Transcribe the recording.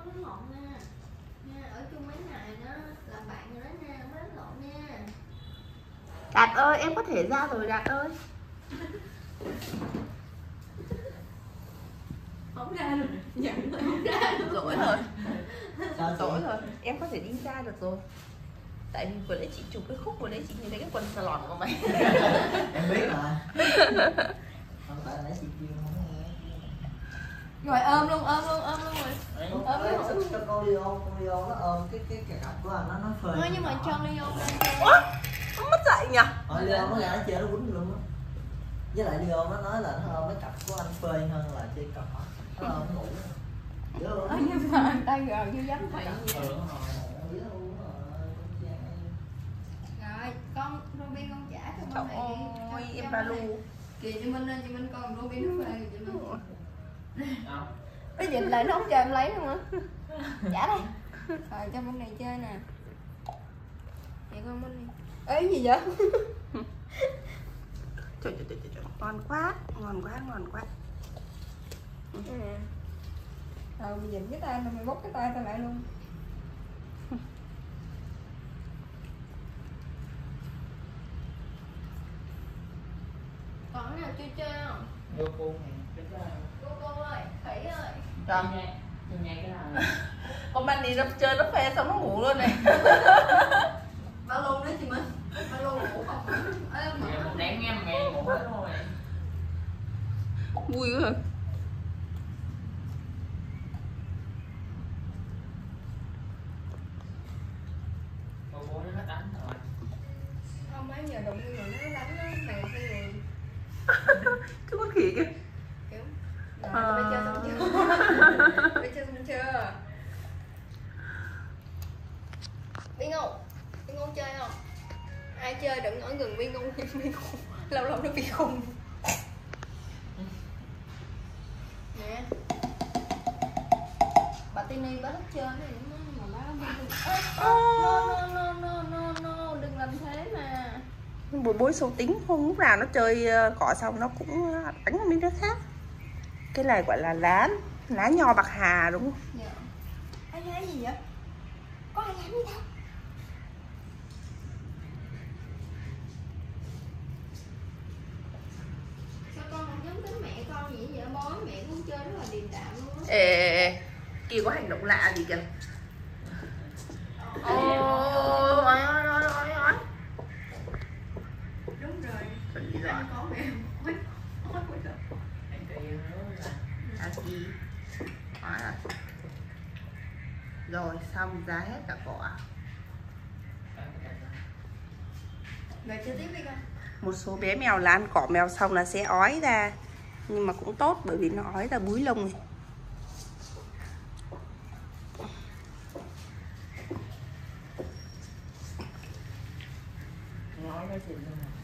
có đánh lộn nha. Nha, ở chung mấy ngày đó làm bạn rồi đó nha, không có đánh lộn nha. Đạt ơi, em có thể ra rồi Đạt ơi. Không ra rồi, nhận rồi, không ra được. Dỗi rồi. Dỗi rồi, em có thể đi ra được rồi. Tại vì vừa nãy chị chụp cái khúc vừa nãy chị nhìn thấy cái quần salon của mày. Em biết mà. Không tại nãy chị kêu không nghe. Rồi ôm luôn rồi. Ôm luôn. Cho con Leo nó ôm cái cặp của anh nó phơi. Thôi nhưng mà cho Leo lên chơi. Ủa? Nó mất dậy nhỉ? Leo nó ra nó chơi nó quýnh luôn á. Với lại Leo nó nói là nó ôm cái cặp của anh phơi hơn là chơi cặp á. Nó ôm nó ngủ. Nhưng mà anh ta gờ như dám vậy. Rồi, con Robin con trả cho con này đi. Ôi, em ba lu. Kìa chị Minh lên, chị Minh con Robin nó về chị Minh. Cái dịch lại nó không cho em lấy luôn á. Trả đây. Rồi cho bên này chơi nè. Vậy con bên này. Ê gì vậy? Trời, ngon quá. Rồi mày dịnh cái tay mày bóc cái tay tao lại luôn. Còn cái nào chưa chơi không? Vô cô nè. Cô ơi, Khỉ ơi. Rồi. Con bạn đi nó chơi nó phê xong nó ngủ luôn này. Bao luôn đó chị Minh. Bao luôn ngủ không? Một đạn nghe mà nghe ngủ hết rồi. Vui quá. Cô nó đánh rồi. Không mấy giờ đụng người nó đánh nó mèo hay người. Cái con khỉ kìa. Kiểu rồi bây giờ xong chưa? Bây giờ xong chưa? Bi Ngô chơi không? Ai chơi đừng ở gần Bi Ngô. Lâu lâu nó bị khùng. Nè. Bà Tini bà thích chơi này mà no, đừng làm thế mà. Bối bối xấu tính, không lúc nào nó chơi cỏ xong nó cũng đánh vào mấy đứa khác. Cái này gọi là lá nho bạc hà đúng không? Dạ. Ai làm gì vậy? Có ai làm gì đâu? Sao con không giống tính mẹ con gì vậy? Bói mẹ cũng chơi rất là điềm đạm luôn á. Ê, kia có hành động lạ gì kìa. Ôi. Đúng rồi. Chuẩn bị rồi. Anh có mẹ ôi rồi. Anh kia nó là Aki. Hóa rồi. Rồi xong ra hết cả cỏ. Rồi chơi tiếp đi con. Một số bé mèo là ăn cỏ mèo xong là sẽ ói ra. Nhưng mà cũng tốt bởi vì nó ói ra búi lông này. nói nó xịn luôn.